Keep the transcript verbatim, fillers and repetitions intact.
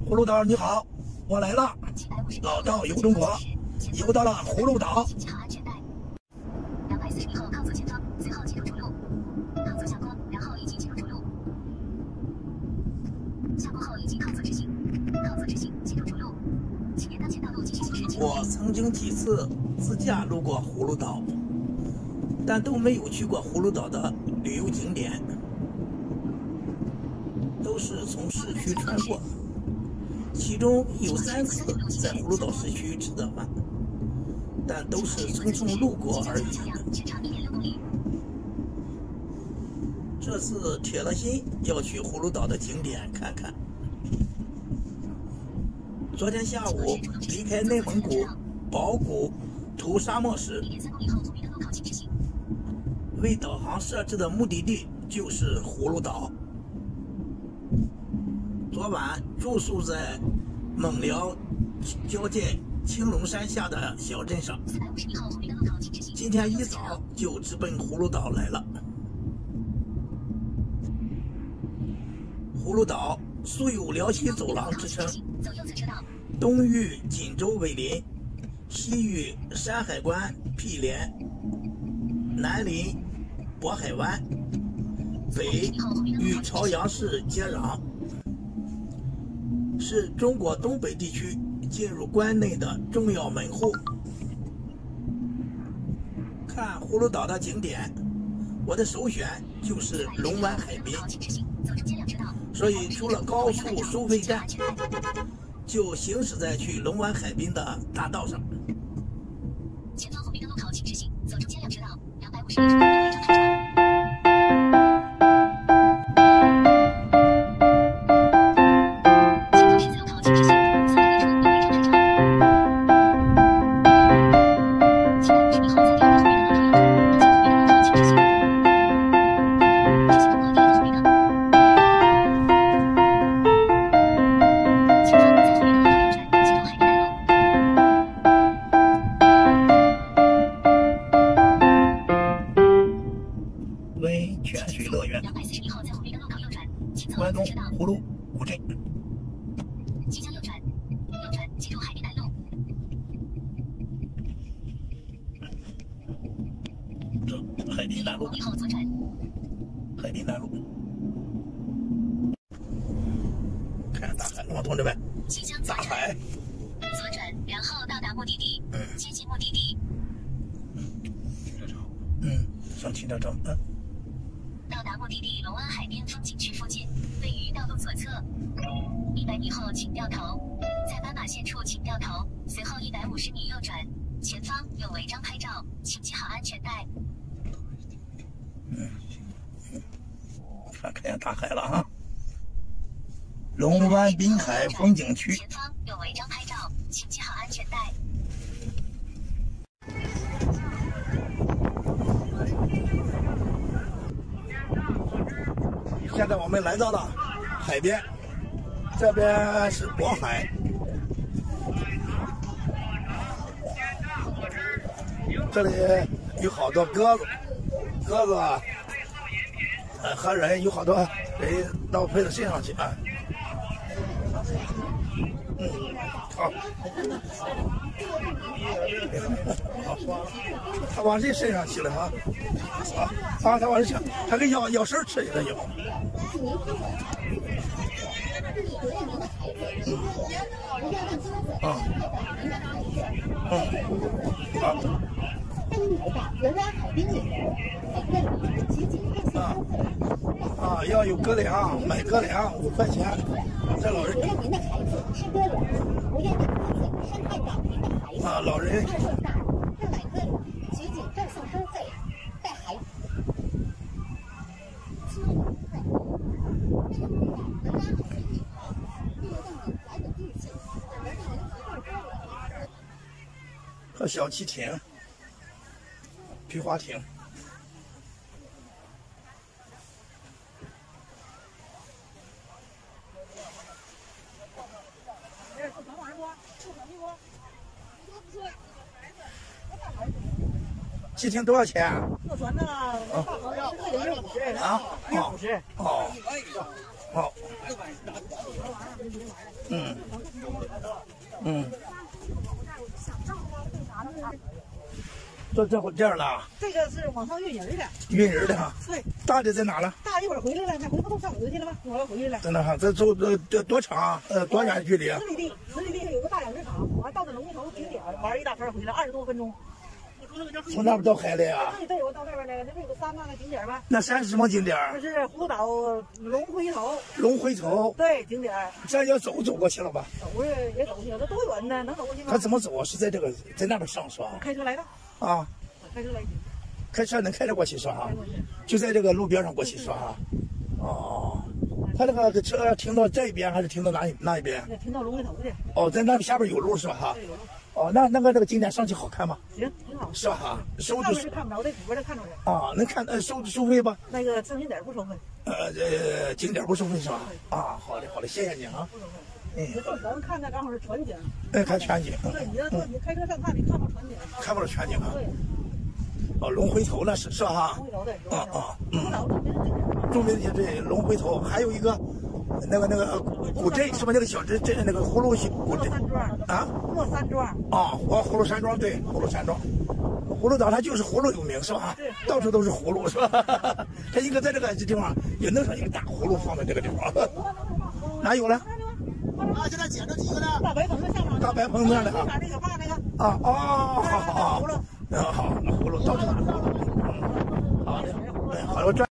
葫芦岛你好，我来了，老道游中国，游到了葫芦岛。两百四十米后靠左前方，随后进入主路，靠左下坡，然后已经进入主路。下坡后已经靠左直行，靠左直行进入主路，请沿当前道路继续行驶。我曾经几次自驾路过葫芦岛，但都没有去过葫芦岛的旅游景点，都是从市区穿过。其中有三次在葫芦岛市区吃的饭，但都是匆匆路过而已。这次铁了心要去葫芦岛的景点看看。昨天下午离开内蒙古宝古图沙漠时，为导航设置的目的地就是葫芦岛。昨晚住宿在蒙辽交界青龙山下的小镇上，今天一早就直奔葫芦岛来了。葫芦岛素有辽西走廊之称，东与锦州毗邻，西与山海关毗连，南临渤海湾，北与朝阳市接壤，是中国东北地区进入关内的重要门户。看葫芦岛的景点，我的首选就是龙湾海滨，所以除了高速收费站，就行驶在去龙湾海滨的大道上。前方红绿灯路口请直行，左中间两车道，两百五十米处有违章拍照。温泉水乐园，关东葫芦古镇。即将右转，右转进入海滨南路。这海滨南路。以后左转。海滨南路。看大海，老同志们，大海。左转，然后到达目的地。嗯。接近目的地。嗯，上停车场。嗯。到达目的地龙湾海滨风景区附近，位于道路左侧。一百米后请掉头，在斑马线处请掉头，随后一百五十米右转，前方有违章拍照，请系好安全带。嗯，看看见大海了啊！龙湾滨海风景区。前方有违章拍照，请系好安全带。现在我们来到了海边，这边是渤海，这里有好多鸽子，鸽子啊，呃和人有好多人到飞到身上去啊。嗯，好，好，它往谁身上去了啊？啊啊，它往上去，它跟咬咬食吃的有。嗯，嗯，啊。啊啊，要有鸽粮，买鸽粮五块钱。这老人。啊，老人。和小汽艇、皮划艇。汽艇多少钱？坐船呢？啊，一百五十。啊，一百五十。哦，哦。 嗯嗯。这这会这样了。 这个是往上运人的。 运人的哈。 对。 大的在哪了？ 大一会儿回来了，那回不都上回去了吗？一会儿回来了。 在那哈，这走这这多长？呃，多远距离？ 十里地，十里地上有个大养殖场，完到那龙头景点玩一大圈回来，二十多分钟。 从那边到海里啊？ 对对，我到那边来了，那不有个山吗？那景点吧？ 那山是什么景点？ 那是葫芦岛龙回头。 龙回头。 对，景点。 咱要走走过去了吧？ 走着也走去了，这多远呢？能走过去吗？ 他怎么走啊？是在这个在那边上是吧？ 开车来的。 啊。 开车来。 开车能开着过去是吧？就在这个路边上过去是吧？哦。他这个车停到这边还是停到哪哪一边？ 停到龙回头去。 哦，在那下边有路是吧？哈。 对，有路。 哦，那那个这个景点上去好看吗？ 行，挺好， 是吧？哈，收上面是看不着的，里边能看着的。 啊，能看呃收收费吧？ 那个上景点不收费。 呃呃，景点不收费是吧？啊，好的好的，谢谢你啊。 不收费。嗯，咱们看的刚好是全景。 哎，看全景。 对，你要说你开车上看，你看不着全景。 看不着全景啊。 对。 哦，龙回头那是是吧？哈。 龙回头对。 啊啊。 嗯。 著名的景点。著名的对龙回头，还有一个。那个那个古镇是吧？那个小镇镇那个葫芦葫芦山庄啊， 葫芦山庄啊，哦，葫芦山庄对，葫芦山庄，葫芦岛它就是葫芦有名是吧？ 对， 到处都是葫芦是吧？它应该在这个地方也弄上一个大葫芦放在这个地方。哪有了？ 啊，现在捡着几个呢？大白棚的下面。 大白棚那的啊。那个画那个。 啊哦，好好好。 葫芦。 啊好，那葫芦到处都是葫芦。嗯，好的，哎，好，我这。